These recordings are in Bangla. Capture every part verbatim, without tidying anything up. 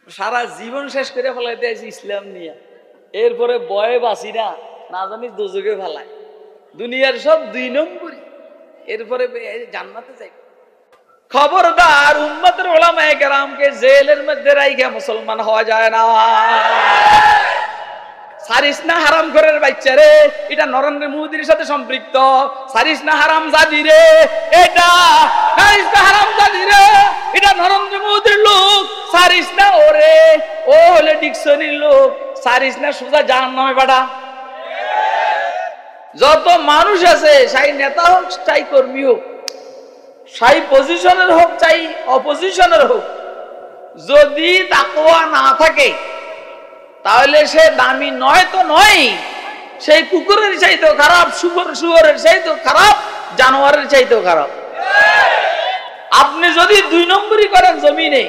সারা জীবন শেষ করে ফেলাইতে আছি ইসলাম নিয়ে, এরপরে বয়ে বাঁচি না, না জানি দুজকে ফেলায়, দুনিয়ার সব দুই নম্বরই, এরপরে জান্নাতে যাই। খবরদার, উম্মতের উলামায়ে কেরামকে জেলের মধ্যে রাইখা মুসলমান হওয়া যায় না। সারিস না হারাম ঘরের বাচ্চা রে, এটা নরেন্দ্র মোদীর সাথে সম্পৃক্ত। সারিস না হারাম জাদি রে, এটা সারিস না হারাম জাদি রে, এটা নরেন্দ্র মোদীর লোক। সারিস না ওরে, ও হলে ডিকশনির লোক। সারিস না সোজা জাহান্নামে বাড়া। যত মানুষ আছে, চাই নেতা হোক, চাই কর্মী হোক, চাই পজিশনের হোক, চাই অপোজিশনের হোক, যদি তাকওয়া না থাকে তাহলে সে দামি নয় তো নয়, সেই কুকুরের চাইতেও খারাপ, শুয়োর শুয়োরের চাইতেও খারাপ, জানোয়ারের চাইতেও খারাপ। আপনি যদি দুই নম্বরই করেন জমিনে,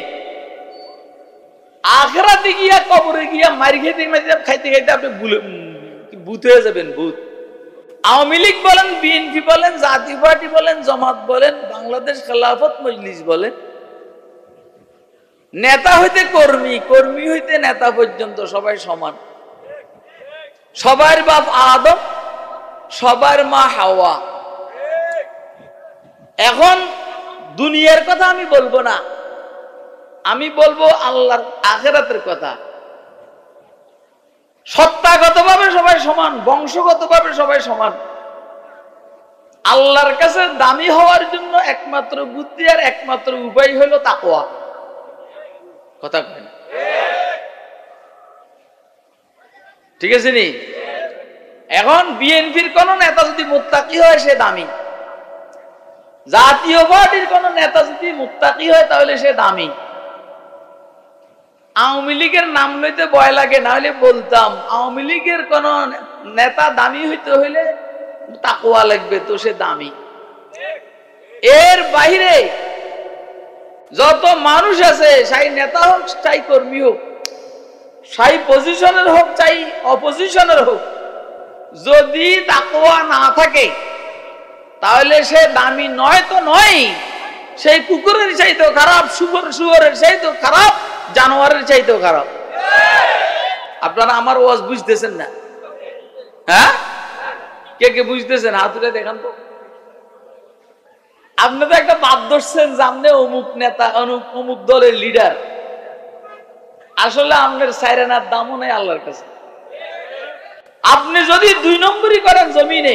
আখিরাতে গিয়া কবরে গিয়া মারি খেতে খাইতে খাইতে আপনি ভূত হয়ে যাবেন, ভূত। আওয়ামী লীগ বলেন, বিএনপি বলেন, জাতীয় পার্টি বলেন, জামাত বলেন, বাংলাদেশ খেলাফত মজলিস বলেন, নেতা হইতে কর্মী, কর্মী হইতে নেতা পর্যন্ত সবাই সমান। সবার বাপ আদম, সবার মা হাওয়া। এখন দুনিয়ার কথা আমি বলবো না, আমি বলবো আল্লাহর আখিরাতের কথা। সত্তাগতভাবে সবাই সমান, বংশগতভাবে সবাই সমান। আল্লাহর কাছে দামি হওয়ার জন্য একমাত্র বুদ্ধি আর একমাত্র উপায় হলো তাকওয়া। কথা কয় না? ঠিক আছে নি? এখন বিএনপির কোন নেতা যদি মুত্তাকি হয় সে দামি, জাতীয় পার্টির কোন নেতা যদি মুত্তাকি হয় তাহলে সে দামি। আওয়ামী লীগের নাম লইতে ভয় লাগে, না হলে বলতাম আওয়ামী লীগের কোন নেতা দামি হইতে হইলে তাকওয়া লাগবে, তো সে দামি। এর বাইরে যত মানুষ আছে, চাই নেতা হোক, চাই কর্মী হোক, চাই পজিশনের হোক, চাই অপোজিশনের হোক, যদি তাকওয়া না থাকে তাহলে সে দামি নয় তো নয়, সেই কুকুরের চাইতেও খারাপ, শুয়োর শুয়োরের চাইতেও খারাপ, জানোয়ারের চাইতেও খারাপ। আপনারা আমার ওয়াজ বুঝতেছেন না? হ্যাঁ, কে কে বুঝতেছেন হাত তুলে দেখান তো। আপনি তো একটা বাদ ধরছেন সামনে অমুক নেতা, অমুক দলের লিডার। আসলে আপনার সাইরেনার দামও নেই আল্লাহর কাছে। আপনি যদি দুই নম্বরই করেন জমিনে,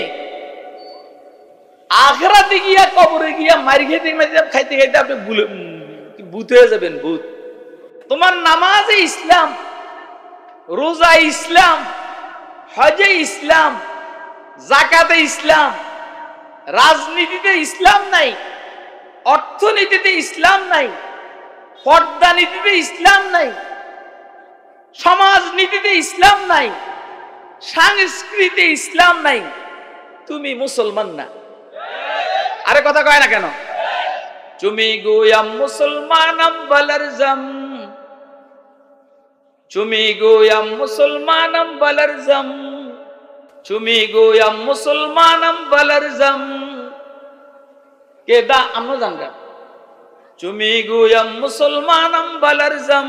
আখিরাতে গিয়া কবরে গিয়া মারি খেতে খাইতে খাইতে আপনি ভূত হয়ে যাবেন, ভূত। তোমার নামাজে ইসলাম, রোজা ইসলাম, হজে ইসলাম, যাকাতে ইসলাম, রাজনীতিতে ইসলাম নাই, অর্থনীতিতে ইসলাম নাই, পর্দা নীতিতে ইসলাম নাই, সমাজনীতিতে ইসলাম নাই, সংস্কৃতিতে ইসলাম নাই, তুমি মুসলমান না। আরে কথা কয় না কেন? তুমি গোয়াম মুসলমানাম বালারজাম, তুমি গোয়াম মুসলমানাম বালারজাম, তুমি গোয়াম মুসলমানাম বালারজাম। কেদা আমরা জানগা, তুমি গোয়াম মুসলমানাম বালারজাম,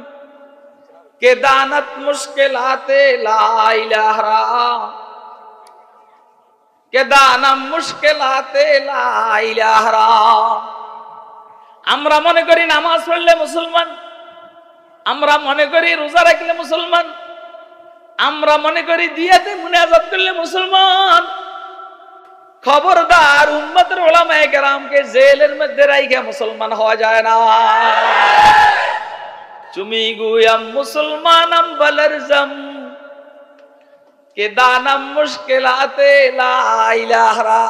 কেদানত মুশকিলাতে লা ইলাহা, কেদানাম মুশকিলাতে লা ইলাহা। আমরা মনে করি নামাজ পড়লে মুসলমান, আমরা মনে করি রোজা রাখলে মুসলমান, আমরা মনে করি দিয়াতে মুনাজাত করলে মুসলমান। খবরদার, উম্মতের উলামায়ে কেরামকে জেলের মধ্যে রাইখা মুসলমান হওয়া যায় না। তুমি গুয়াম মুসলমানাম বালারজাম, কেদানাম মুশকিলাতে লা ইলাহা,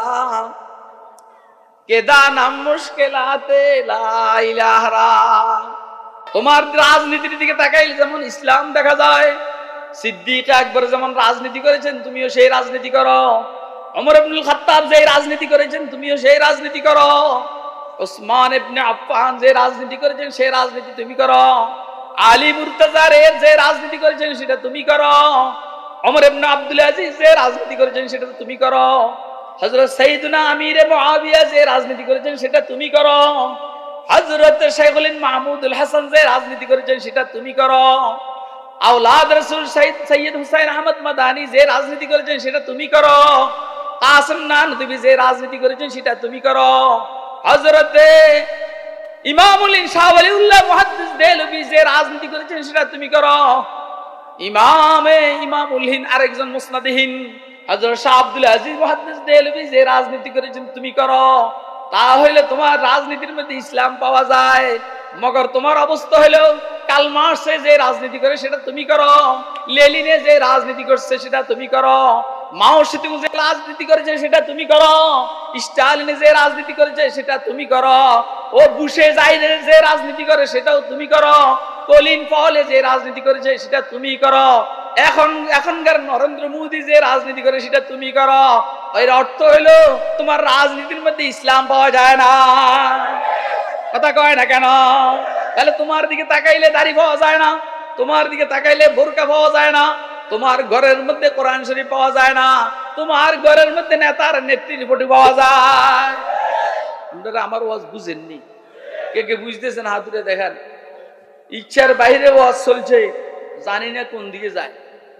কেদানাম মুশকিলাতে লা ইলাহা। তোমার রাজনীতির দিকে তাকাইলে যেমন ইসলাম দেখা যায়, সিদ্দিক আকবর যেমন রাজনীতি করেছেন তুমিও সেই রাজনীতি করো, ওমর ইবনুল খাত্তাব যে রাজনীতি করেছেন তুমিও সেই রাজনীতি করো, ওসমান ইবনে আফফান যে রাজনীতি করেছেন সেই রাজনীতি তুমি করো, আলী মুর্তজার যে রাজনীতি করেছেন সেটা তুমি করো, ওমর ইবনে আব্দুল আজিজ যে রাজনীতি করেছেন সেটা তুমি করো, হযরত সাইয়েদনা আমিরে মুআবিয়া যে রাজনীতি করেছেন সেটা তুমি করো, হযরত শাইখুল মাহমুদুল হাসান যে রাজনীতি করেছেন সেটা তুমি করো। আওলাদ রাসূল সৈয়দ হুসাইন আহমদ মাদানী যে রাজনীতি করেছেন সেটা তুমি করো। কাসিম নানভী যে রাজনীতি করেছেন সেটা তুমি করো। হযরতে ইমামুল শাহ ওয়ালিউল্লাহ মুহাদ্দিস দেলভী যে রাজনীতি করেছেন সেটা তুমি করো। ইমামে ইমামুল হিন্দ আরেকজন মুসনাদিহীন হযরত শাহ আব্দুল আজিজ মুহাদ্দিস দেলভী যে রাজনীতি করেছেন তুমি করো। তাহলে তোমার রাজনীতির মধ্যে ইসলাম পাওয়া যায়। মগর তোমার অবস্থা হলো কার্ল মার্কসে যে রাজনীতি করে সেটা তুমি করো, লেনিনে যে রাজনীতি করছে সেটা তুমি করো, মাও সেতুং যে রাজনীতি করেছে সেটা তুমি করো, স্টালিনে যে রাজনীতি করেছে সেটা তুমি করো, ও বুশে জাইরে যে রাজনীতি করে সেটাও তুমি করো, কলিন পলে যে রাজনীতি করেছে সেটা তুমি করো, এখন এখনকার নরেন্দ্র মোদী যে রাজনীতি করে সেটা তুমি করো। এর অর্থ হলো তোমার রাজনীতির মধ্যে ইসলাম পাওয়া যায় না। কথা কয় না কেন? তাহলে তোমার দিকে তাকাইলে দাড়ি পাওয়া যায় না, তোমার দিকে তাকাইলে বোরকা পাওয়া যায় না, তোমার ঘরের মধ্যে কোরআন শরীফ পাওয়া যায় না, তোমার ঘরের মধ্যে নেতার নেত্রীর ফটো পাওয়া যায়। আপনারা আমার ওয়াজ বুঝেননি? কে কে বুঝতেছেন হাত তুলে দেখান। ইচ্ছার বাইরে ওয়াজ চলছে, জানি না কোন দিকে যায়।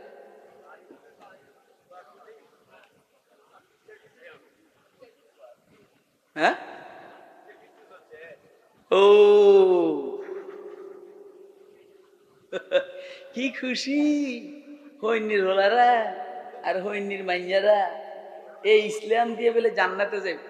হ্যাঁ, ও কি খুশি হইনির হলারা আর হইনির মাইয়ারা এই ইসলাম দিয়ে বলে জান্নাতে যাবে।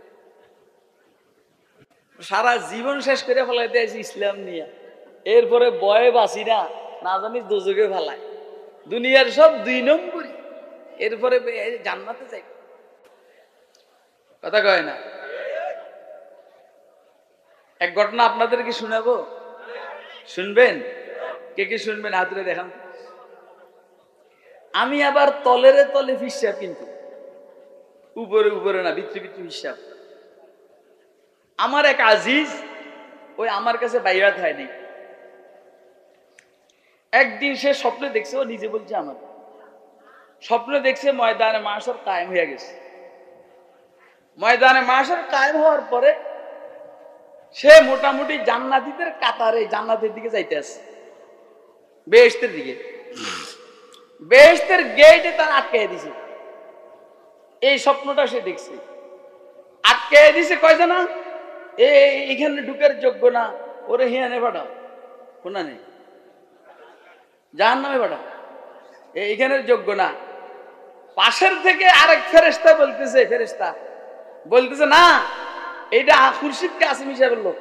সারা জীবন শেষ করে ফেলাইতে আছে ইসলাম নিয়ে, এরপরে বয়ে বাঁচি না না জানি দুজকে ফেলায়, দুনিয়ার সব দুই নম্বরই, এরপরে জান্নাতে যাই। কথা কয় না? এক ঘটনা আপনাদেরকে শোনাবো, শুনবেন? কে কে শুনবেন হাত তুলে দেখান। আমি আবার তলেরে তলে হিসাব, কিন্তু উপরে উপরে না, ভিতরে ভিতরে হিসাব। আমার এক আজিজ ওই আমার কাছে বাইরাত হয়নি, একদিন সে স্বপ্নে দেখছে, ও নিজে বলছে আমার স্বপ্নে দেখছে ময়দানে মাশর কায়েম হয়ে গেছে। ময়দানে মাশর কায়েম হওয়ার পরে সে মোটামুটি জান্নাতীদের কাতারে জান্নাতের দিকে যাইতে আছে, বেহেশতের দিকে। বেহেশতের গেটে তার আটকে দিছে, এই স্বপ্নটা সে দেখছে। আটকে দিছে কয় জানা, এইখানে ঢুকের যোগ্য না, ওরে হিয়ানে পাঠাও, কোনা নেই জাহান্নামে পাঠাও, এইখানের যোগ্য না। পাশের থেকে আরেক ফেরেশতা বলতেছে, ফেরেশতা বলতেছে না, এইটা খুরশিদ কাসিম হিসাবের লোক।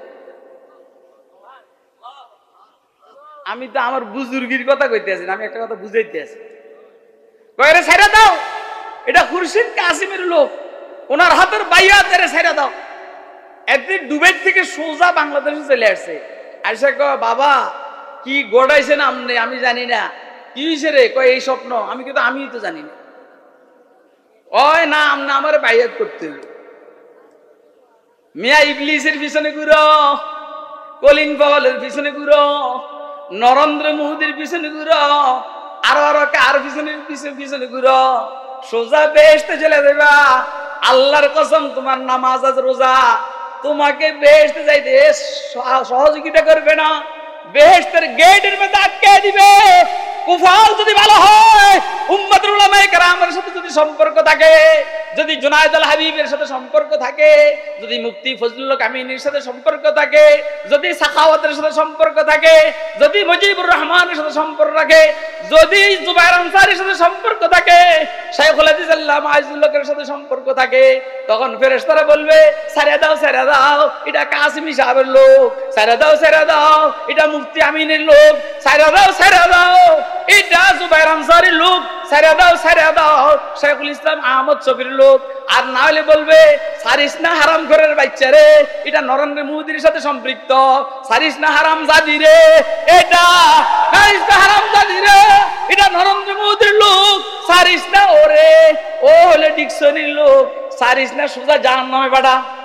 আমি তো আমার বুজুর্গির কথা কইতে আছি, আমি একটা কথা বুঝাইতে আছি। কয়রে ছাইরা দাও, এটা খুরশিদ কাসিমের লোক, ওনার হাতের বাইয়াত এর ছাইরা দাও। একদিন দুবাই থেকে সোজা বাংলাদেশে চলে আসছে, আইসা কয় বাবা কি গোড়াইছেন আপনি, আমি জানি না কি হয়েছে রে। কয় এই স্বপ্ন। আমি কিন্তু আমি তো জানি না। ওই না আমনা আমার বাইয়াত করতে হলো। মিয়া ইবলিসের পিছনে ঘুরো, কলিন পাওয়ালের পিছনে ঘুরো, নরেন্দ্র মোদীর পিছনে ঘুরো, আরো আরো কার পিছনে পিছনে পিছনে ঘুরো, সোজা বেহেশতে চলে যাবা। আল্লাহর কসম, তোমার নামাজ আজ রোজা তোমাকে বেহেশতে যাইতে সহযোগিতা করবে না, বেহেশতের গেটের মধ্যে আটকে দিবে। কুফাল যদি ভালো হয়, উম্মতুল উলামায়ে কেরামের সাথে যদি সম্পর্ক থাকে, যদি জুনায়েদ আল হাবিবের সাথে সম্পর্ক থাকে, যদি মুফতি ফজলুল কামিনীর সাথে সম্পর্ক থাকে, যদি সাখাওয়াতের সাথে সম্পর্ক থাকে, যদি মুজিবুর রহমানের সাথে সম্পর্ক থাকে, যদি জুবায়ের আনসারীর সাথে সম্পর্ক থাকে, শাইখুল হাদিস আল্লামা আইজুল্লাহর সাথে সম্পর্ক থাকে, তখন ফেরেশতারা বলবে সারিয়া দাও সারিয়া দাও, এটা কাসিমি সাহেবের লোক, সারিয়া দাও সারিয়া দাও, এটা মুফতি আমিনের লোক, সারিয়া দাও সারিয়া দাও, এটা জুবায়ের আনসারীর লোক, সারিয়া দাও সারিয়া দাও, শাইখুল ইসলাম আহমদ শফির লোক। আর না হলে বলবে সারিস না হারাম ঘরের বাচ্চা রে, এটা নরেন্দ্র মোদীর সাথে সম্পৃক্ত, সারিস না হারাম জাদি রে, এটা সারিস না হারাম জাদি রে, এটা নরেন্দ্র মোদীর লোক, সারিস না ওরে, ও হলে ডিকশনির লোক, সারিস না সোজা জাহান্নামে পাঠা।